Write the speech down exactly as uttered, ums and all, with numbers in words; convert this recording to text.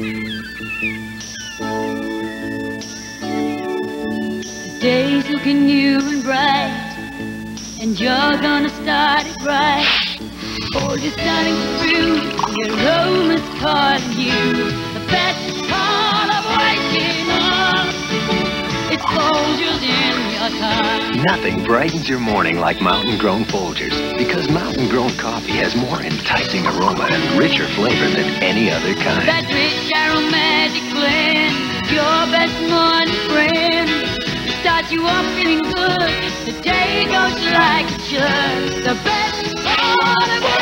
The day's looking new and bright, and you're gonna start it right. All you're starting to prove, your aroma's calling you. The best part of waking up, it's Folgers in your car. Nothing brightens your morning like mountain-grown Folgers, because mountain-grown coffee has more enticing aroma and richer flavor than any other kind. That rich aromatic blend, your best morning friend. It starts you off feeling good, the day goes like it should. The best part of